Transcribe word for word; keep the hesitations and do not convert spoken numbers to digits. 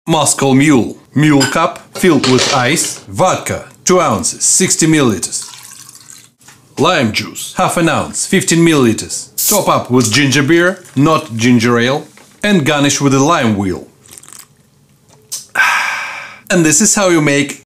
Moscow Mule. Mule cup filled with ice. Vodka, two ounces, sixty milliliters. Lime juice, half an ounce, fifteen milliliters. Top up with ginger beer, not ginger ale, and garnish with a lime wheel. And this is how you make